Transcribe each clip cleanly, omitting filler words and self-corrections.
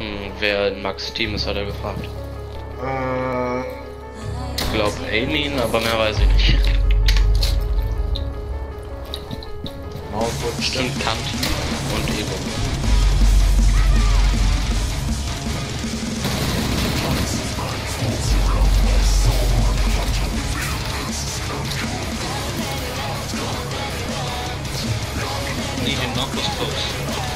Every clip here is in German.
wer in Max Team ist, hat er gefragt. Ich glaube Amin, aber mehr weiß ich nicht. Stimmt, Kant und Ego. Legion knock was close.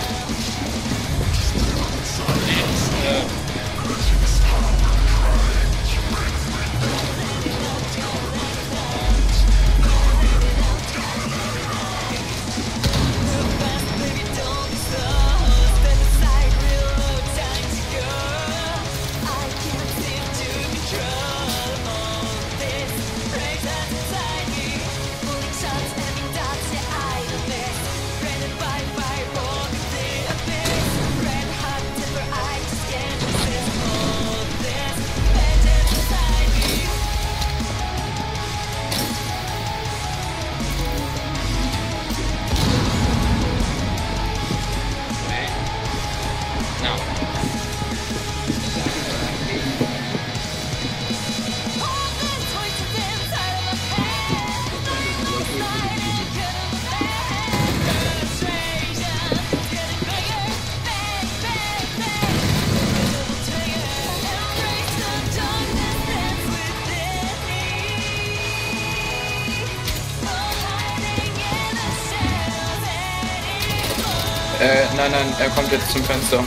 Nein, er kommt jetzt zum Fenster.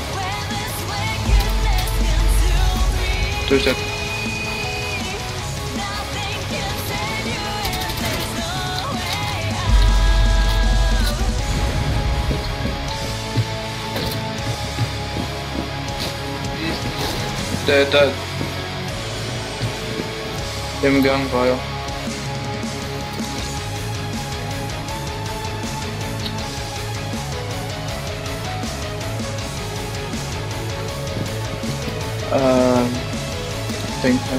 Durch das. Da. Im Gang war er. Denk ja.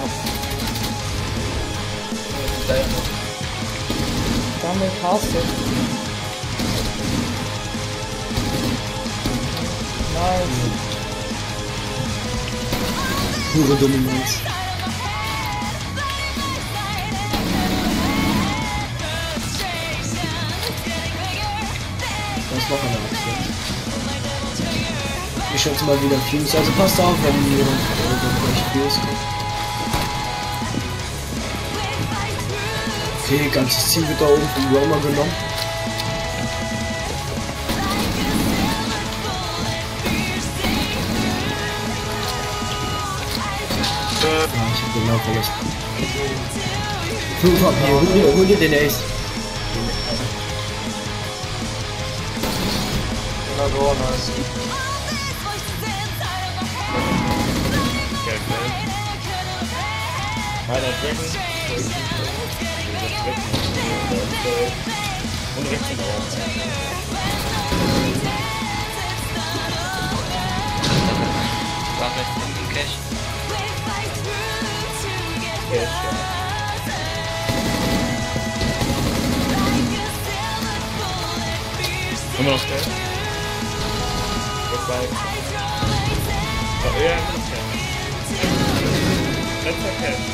Damit hast du. Nice. Pure Dominanz. Das war eine Aktion. Ich schätze mal wieder Fuse, also passt auf, wenn jemand gleich Fuse kommt. Okay, ganzes Ziel wird da oben vom Roamer genommen. Ich hab den Lauf vergessen. 5 HP, hol dir den Ace. Na so, nice. Und rechts und raus. War rechts im Cash. Cash, ja. Immer noch Cash? Goodbye. Oh, ja, immer noch Cash. Letzter Cash.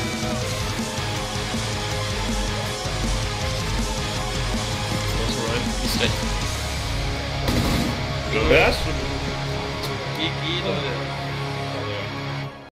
Ist recht. Du hörst? GG, Leute.